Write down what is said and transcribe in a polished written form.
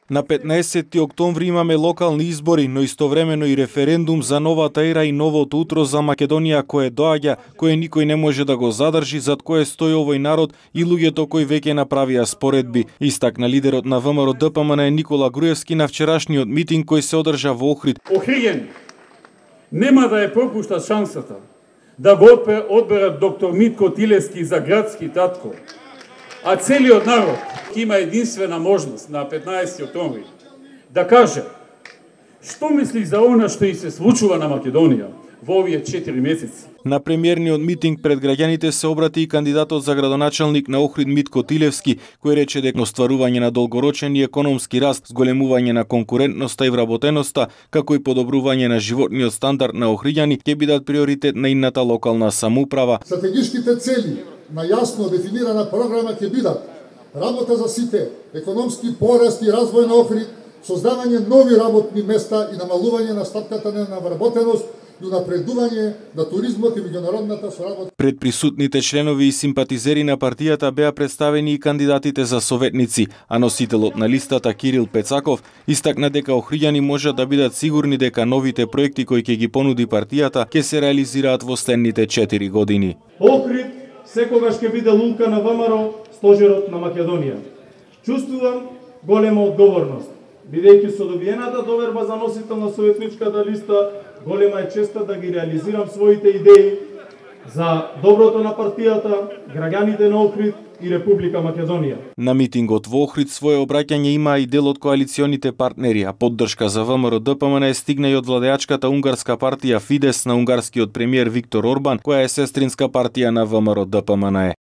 На 15 октомври имаме локални избори, но истовремено и референдум за новата ера и новото утро за Македонија кое доаѓа, кое никој не може да го задржи, зад кое стои овој народ и луѓето кои веќе направија споредби. Истакна лидерот на ВМРО ДПМН Никола Груевски на вчерашниот митинг кој се одржа во Охрид. Охриѓани нема да ја пропуштат шансата да го одберат доктор Митко Тилевски за градски татко, а целиот народ има единствена можност на 15 октомври да каже што мисли за она што и се случува на Македонија во овие 4 месеци. На премиерниот митинг пред граѓаните се обрати и кандидатот за градоначалник на Охрид Митко Тилевски, кој рече дека остварување на долгорочен и економски раст, зголемување на конкурентноста и вработеноста, како и подобрување на животниот стандард на охриѓани ќе бидат приоритет на инната локална самоуправа. Стратегишките цели на јасно дефинирана програма ќе бидат работа за сите, економски пораст и развој на Охрид, создавање нови работни места и намалување на стапката на вработеност и напредување на туризмот и меѓународната соработа. Пред присутните членови и симпатизери на партијата беа представени и кандидатите за советници, а носителот на листата Кирил Пецаков истакна дека охриѓани можат да бидат сигурни дека новите проекти кои ќе ги понуди партијата ќе се реализираат во следните 4 години. Охрид секогаш ќе биде лука на ВМРО, стожерот на Македонија. Чувствувам голема одговорност. Бидејќи со добиената доверба за носител на советничката листа, голема е честа да ги реализирам своите идеи за доброто на партијата, граѓаните на Охрид и Република Македонија. На митингот во Охрид своје обраќање има и дел од коалиционите партнери, а поддршка за ВМРО ДПМН стигна и од владеачката унгарска партија Фидес на унгарскиот премиер Виктор Орбан, која е сестринска партија на ВМРО ДПМН.